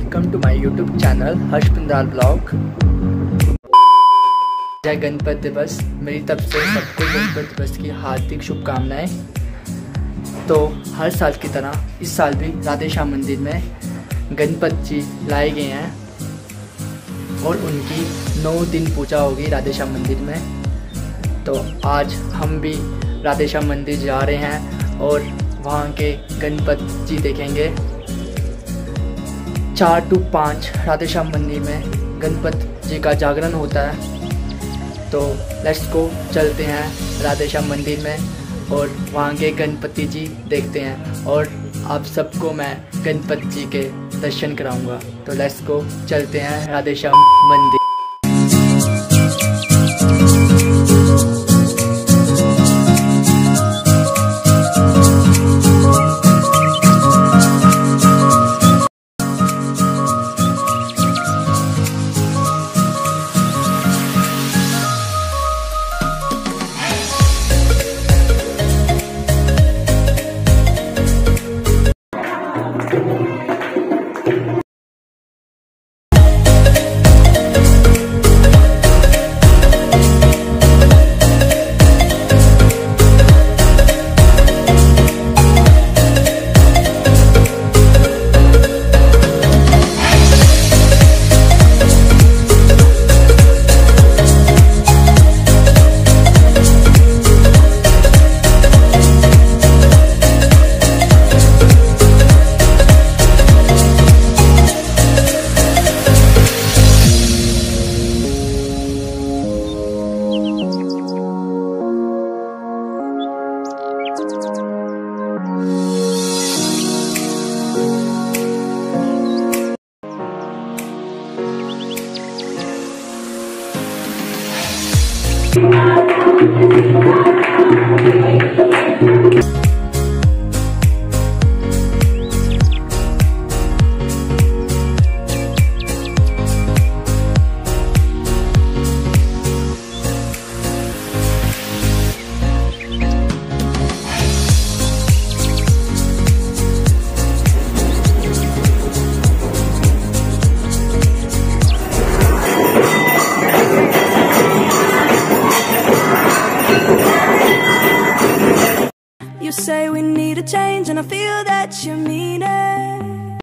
Welcome to my YouTube channel Harsh Pindal blog. जय गणपति दिवस। मेरी तरफ से सबको गणपति दिवस की हार्दिक शुभकामनाएं। तो हर साल की तरह इस साल भी राधे श्याम मंदिर में गणपति जी लाए गए हैं और उनकी 9 दिन पूजा होगी राधे श्याम मंदिर में। तो आज हम भी राधे श्याम मंदिर जा रहे हैं और वहाँ के गणपति जी देखेंगे। 4 to 5 राधे श्याम मंदिर में गणपति जी का जागरण होता है। तो लेट्स गो, चलते हैं राधे श्याम मंदिर में और वहाँ के गणपति जी देखते हैं और आप सबको मैं गणपति जी के दर्शन कराऊंगा। तो लेट्स गो, चलते हैं राधे श्याम मंदिर। You say we need a change and I feel that you mean it.